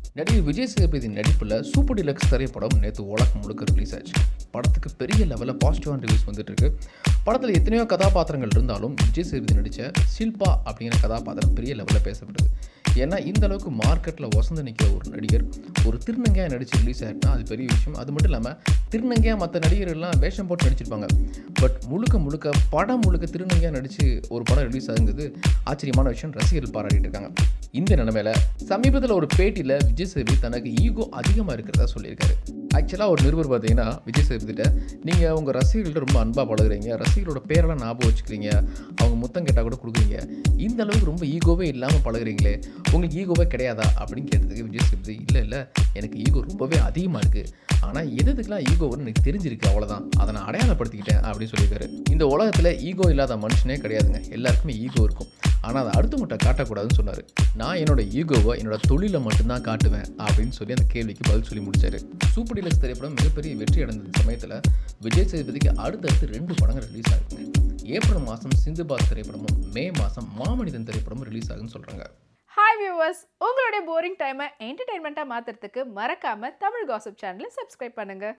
நடிகர் விஜய் சேதுபதி நடிப்பில் super deluxe திரைப்படம் நேற்று உலகம் முழுக்க ரிலீஸ் ஆச்சு. படத்துக்கு பெரிய லெவலில் பாசிட்டிவான ரிவ்யூஸ் வந்துட்டு இருக்கு. படத்தில் எத்தனையோ கதாபாத்திரங்கள் இருந்தாலும் விஜய் சேதுபதி நடித்த ஷில்பா அப்படிங்கிற கதாபாத்திரம் பெரிய லெவலில் பேசப்படுது. ஏன்னா இந்த அளவுக்கு மார்க்கெட்டில் வசந்து நிற்கிற ஒரு நடிகர் ஒரு திருநங்கையாக நடித்து ரிலீஸ் ஆகிட்டுனா அது பெரிய விஷயம். அது மட்டும் இல்லாமல் திருநங்கையாக மற்ற நடிகர்கள்லாம் வேஷம் போட்டு நடிச்சிருப்பாங்க. பட் முழுக்க படம் முழுக்க திருநங்கையாக நடித்து ஒரு படம் ரிலீஸ் ஆகுங்கிறது ஆச்சரியமான விஷயம். ரசிகர்கள் பாராட்டிட்டு இருக்காங்க. இந்த நிலைமையில சமீபத்தில் ஒரு பேட்டியில் விஜய் சேதுபதி தனக்கு ஈகோ அதிகமாக இருக்கிறதா சொல்லியிருக்காரு. ஆக்சுவலாக ஒரு நிருபர் பார்த்தீங்கன்னா விஜய் சேதுபதிட்ட நீங்கள் உங்கள் ரசிகர்கள்ட்ட ரொம்ப அன்பாக பழகுறீங்க, ரசிகர்களோட பேரெல்லாம் ஞாபகம் வச்சுக்கிறீங்க, அவங்க முத்தம் கேட்டால் கூட கொடுக்குறீங்க, இந்த அளவுக்கு ரொம்ப ஈகோவே இல்லாமல் பழகுறீங்களே, உங்களுக்கு ஈகோவே கிடையாதா அப்படின்னு கேட்டதுக்கு விஜய் சேதுபதி இல்லை எனக்கு ஈகோ ரொம்பவே அதிகமாக இருக்குது, ஆனால் எதுக்கெல்லாம் ஈகோன்னு எனக்கு தெரிஞ்சிருக்கு, அவ்வளோதான், அதை நான் அடையாளப்படுத்திக்கிட்டேன் அப்படின்னு சொல்லியிருக்காரு. இந்த உலகத்தில் ஈகோ இல்லாத மனுஷனே கிடையாதுங்க, எல்லாருக்குமே ஈகோ இருக்கும். ஆனால் அதை அடுத்தவங்கள்ட்ட காட்டக்கூடாதுன்னு சொன்னார். நான் என்னோட ஈகோவை என்னோட தொழிலை மட்டும்தான் காட்டுவேன் அப்படின்னு சொல்லி அந்த கேள்விக்கு பதில் சொல்லி முடிச்சாரு. சூப்பர் டீலக்ஸ் திரைப்படம் மிகப்பெரிய வெற்றி அடைந்த சமயத்தில் விஜய் சேதுபதிக்கு அடுத்தடுத்து 2 படங்கள் ரிலீஸ் ஆகுங்க. ஏப்ரல் மாதம் சிந்துபாத் திரைப்படமும் மே மாதம் மாமனிதன் திரைப்படமும் ரிலீஸ் ஆகுன்னு சொல்கிறாங்க. ஹாய் வியூவர்ஸ், உங்களுடைய போரிங் டைமை என்டர்டைன்மெண்ட்டாக மாற்றுறதுக்கு மறக்காமல் தமிழ் காசிப் சேனலை சப்ஸ்கிரைப் பண்ணுங்கள்.